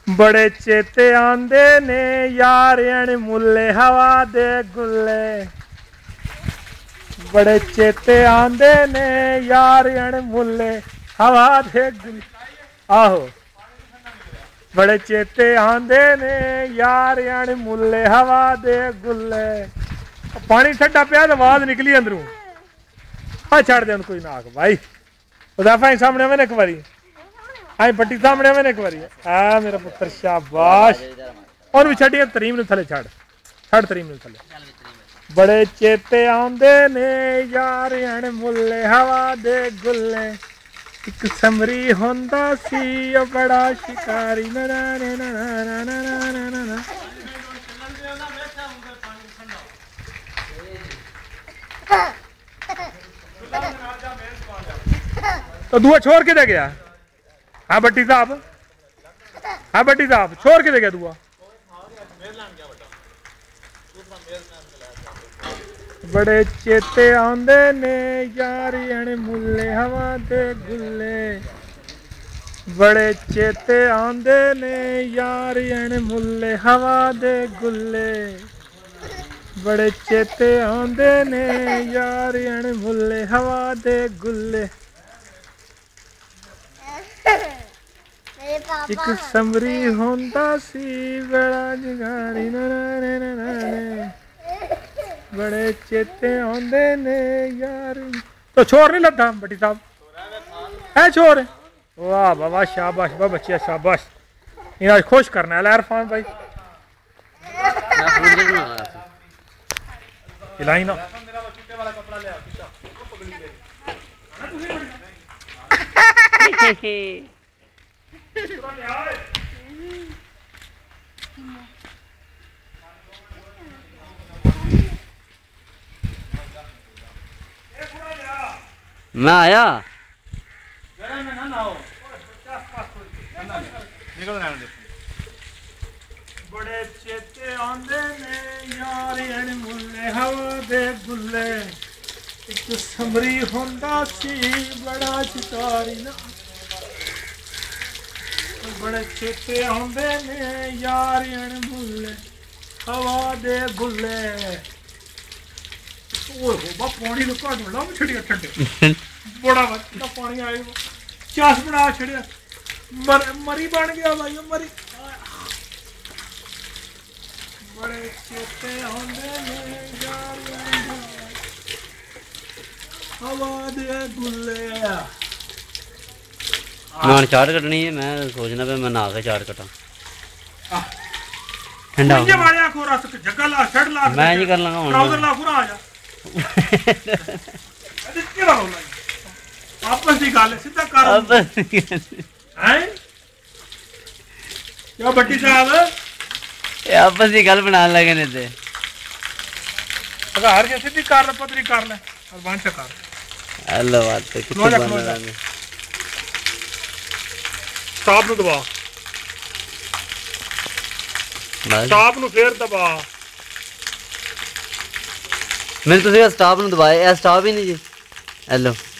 बड़े चेते आंदे ने यार मुल्ले हवा दे गुल्ले। बड़े चेते आंदे ने यार मुल्ले हवा दे गुल्ले। आहो बड़े चेते आंदे ने यार मुल्ले हवा दे गुल्ले। पानी ठंडा पिया तो आवाज निकली अंदरों। छड़ दे कोई नाक भाई उदाफा सामने आवे एक बारी आई पट्टी सामने आवे एक बारी। आ मेरा पुत्र शाबाश और भी छड़िया तरीम थले छड़ छड़ तरीम थले। बड़े चेते आंदे ने यार मुल्ले हवा दे गुल्ले। एक समरी होंदा सी बड़ा शिकारी ना ना ना ना ना ना ना ना। तो दुआ छोड़ के दे गया। हाँ बट्टी साहब, हाँ बट्टी साहब छोड़ के दे गया दुआ। बड़े चेते आंदे ने यार मुल्ले हवा दे गुल्ले। बड़े चेते आंदे ने यार मुल्ले हवा दे गुल्ले। बड़े चेते आंदे ने यार मुल्ले हवा दे गुल्ले। एक समरी होंदा सी बड़ा जगारी ना ना ना ना। बड़े चेते आंदे ने यार। तो छोर नहीं लगता बट्टी साहब है छोर। वाह बाबा शाबाश वाह बच्चिया शाबाश। इन्हें आज खुश करना है इरफान भाई। खिलाई ना मैं आया बड़े चेते आंदे ने यार मुल्ले हवा दे गुल्ले। एक समरी होंदा सी बड़ा शिकारी ना। बड़े चेते आंदे ने यार मुल्ले हवा दे गुल्ले। पानी तो घट बड़ा छड़िया ठंडे बड़ा बड़ा पानी आए चस बना छड़िया मरी बन गया भाई मरी। बड़े चेते आंदे ने यार हवा दे गुल्ले। मैं चार कटनी है। मैं सोचना पे मैं नहा के चार कटा ठंडा जगह ला छड़ ला मैं नहीं कर लगा ट्राउजर ला पूरा आ जा। आपस की गल सीधा कर हैं क्या बट्टी साहब आपस की गल बना लगे ने ते हर के सीधी कर ले पतरी कर ले और वंश कर। हेलो बात पे कितने बनना है स्टॉप नु दबा स्टॉप नु फिर दबा। मैंने तो स्टॉप नु दबाया स्टॉप ही नहीं जी। हेलो